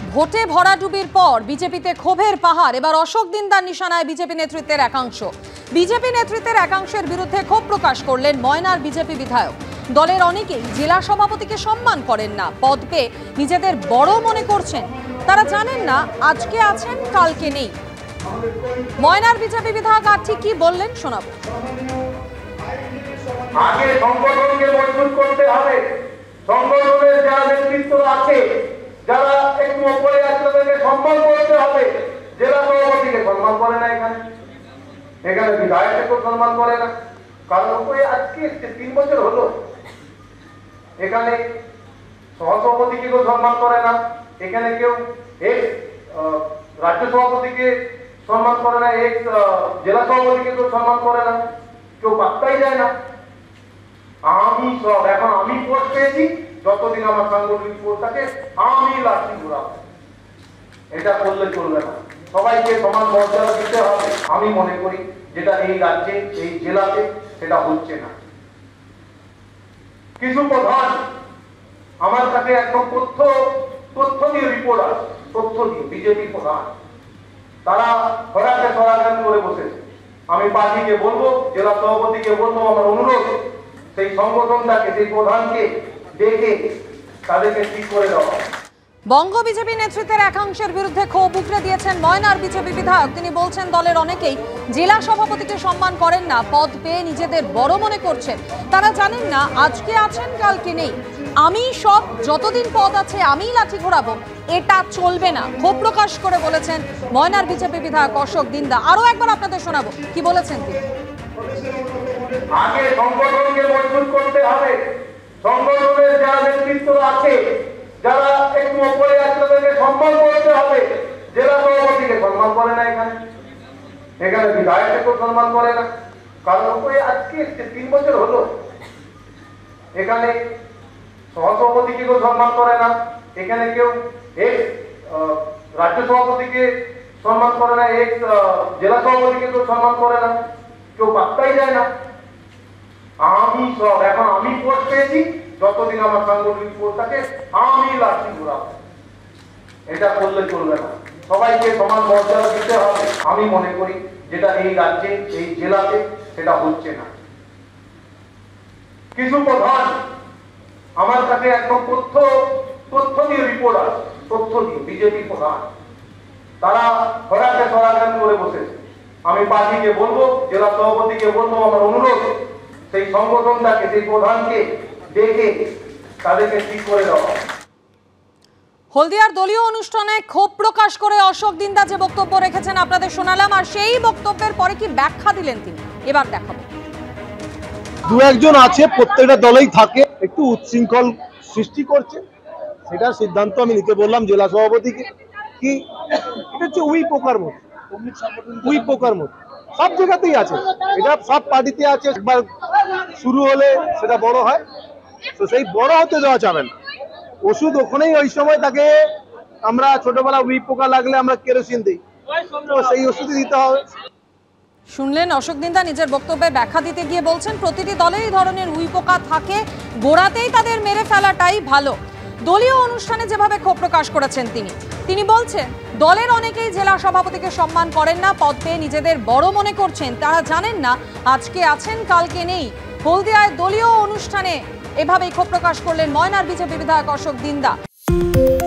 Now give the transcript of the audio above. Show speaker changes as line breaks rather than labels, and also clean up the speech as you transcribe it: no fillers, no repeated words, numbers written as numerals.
ভোটে ভরাডুবির পর বিজেপিতে ক্ষোভের পাহাড়। এবার অশোক দিন্দার নিশানায় বিজেপি নেতৃত্বের একাংশ। বিজেপি নেতৃত্বের একাংশের বিরুদ্ধে ক্ষোভ প্রকাশ করলেন ময়নার বিজেপি বিধায়ক। দলের অনেকেই জেলা সভাপতিকে সম্মান করেন না, পদ পেয়ে নিজেদের বড় মনে করছেন। তারা জানেন না আজকে আছেন কালকে নেই। ময়নার বিজেপি বিধায়ক আর ঠিক কি বললেন শোনাবো।
আগে সংগঠনকে মজবুত করতে হবে। সংগঠনের যারা নেতৃত্ব আছে, যারা একটু উপরে আছে, তাদেরকে সম্মান করতে হবে। জেলা সভাপতিকে সম্মান করে না, এখানে বিধায়ককে সম্মান করে না। কারণ ওই আজকে 3 বছর হলো এখানে সহসভাপতিকে কেউ সম্মান করে না, এখানে কেউ এক রাজ্য সভাপতিকে সম্মান করে না, এক জেলা সভাপতিকে কেউ সম্মান করে না, কেউ পাত্তাই যায় না। আমি সব এখন আমি পোস্ট পেয়েছি, যতদিন আমার সাংগঠনিক পোস্ট থাকে আমি লাঠি ঘুরাবো। এটা করলে চলবে না, সবাইকে সমান মর্যাদা দিতে হবে। আমি মনে করি যেটা এই রাজ্যে এই জেলাতে সেটা হচ্ছে না। কিছু প্রধান আমার কাছে একদম তথ্য দিয়ে রিপোর্ট আছে, তথ্য দিয়ে বিজেপি প্রধান তারা হরাকে সরাগান করে বসেছে। আমি পার্টিকে বলবো, জেলা সভাপতিকে বলবো, আমার অনুরোধ সেই সংগঠনটাকে, সেই প্রধানকে দেখে তাদেরকে ঠিক করে দেওয়া।
বঙ্গ বিজেপি নেতৃত্বের একাংশের বিরুদ্ধে ক্ষোভ উগরে দিয়েছেন ময়নার বিজেপি বিধায়ক। তিনি বলছেন দলের অনেকেই জেলা সভাপতিকে সম্মান করেন না, পদ পেয়ে নিজেদের বড় মনে করছেন। তারা জানেন না আজকে আছেন কালকে নেই। আমি সব, যতদিন পদ আছে আমিই লাঠি ঘোরাবো, এটা চলবে না। ক্ষোভ প্রকাশ করে বলেছেন ময়নার বিজেপি বিধায়ক অশোক দিন্দা। আরো একবার আপনাদের শোনাবো কি বলেছেন তিনি।
আগে সংগঠনকে মজবুত করতে হবে। সংগঠনের যারা নেতৃত্ব আছে, যারা একটু উপরে আছে, তাদেরকে সম্মান করতে হবে। জেলা সভাপতিকে সম্মান করে না, এখানে বিধায়ককে সম্মান করে না। কারণ ওই আজকে 3 বছর হলো এখানে সহসভাপতিকে কেউ সম্মান করে না, এখানে কেউ এক রাজ্য সভাপতিকে সম্মান করে না, এক জেলা সভাপতিকে কেউ সম্মান করে না, কেউ পাত্তাই যায় না। আমি সব এখন আমি পোস্ট পেয়েছি, যতদিন আমার সাংগঠনিক পোস্ট থাকে আমি লাঠি ঘুরাবো। এটা করলে চলবে না, সবাইকে সমান মর্যাদা দিতে হবে। আমি মনে করি যেটা এই রাজ্যে এই জেলাতে সেটা হচ্ছে না। কিছু প্রধান আমার কাছে একদম তথ্য দিয়ে রিপোর্ট আছে, তথ্য দিয়ে বিজেপি প্রধান তারা হরাকে সরাগান করে বসেছে। আমি পার্টিকে বলবো, জেলা সভাপতিকে বলবো, আমার অনুরোধ সেই সংগঠনটাকে, সেই প্রধানকে দেখে তাদেরকে ঠিক করে দেওয়া।
হলদিয়ার দলীয় অনুষ্ঠানে ক্ষোভ প্রকাশ করে অশোক দিন্দা যে বক্তব্য রেখেছেন আপনাদের শোনালাম, আর সেই বক্তব্যের পরে কি ব্যাখ্যা দিলেন তিনি এবার দেখাবো।
দু একজন আছে, প্রত্যেকটা দলেই থাকে, একটু উচ্ছৃঙ্খল সৃষ্টি করছে, সেটার সিদ্ধান্ত আমি নিতে বললাম জেলা সভাপতিকে। কি এটা হচ্ছে উই পোকার মতো সব জায়গাতেই আছে, এটা সব পার্টিতে আছে। একবার শুরু হলে সেটা বড় হয়, তো সেই বড় হতে দেওয়া যাবে না। ওষুধ ওখানেই, ওই সময় তাকে আমরা ছোটবেলা উই পোকা লাগলে আমরা কেরোসিন দিই, তো সেই ওষুধই দিতে হবে।
শুনলেন অশোক দিন্দা নিজের বক্তব্যে ব্যাখ্যা দিতে গিয়ে বলছেন প্রতিটি দলে এই ধরনের উইপোকা থাকে, গোড়াতেই তাদের মেরে ফেলাটাই ভালো। দলীয় অনুষ্ঠানে যেভাবে ক্ষোভ প্রকাশ করেছেন তিনি বলছেন দলের অনেকেই জেলা সভাপতিকে সম্মান করেন না, পদ পেয়ে নিজেদের বড় মনে করছেন। তারা জানেন না আজকে আছেন কালকে নেই। হলদিয়ায় দলীয় অনুষ্ঠানে এভাবেই ক্ষোভ প্রকাশ করলেন ময়নার বিজেপি বিধায়ক অশোক দিন্দা।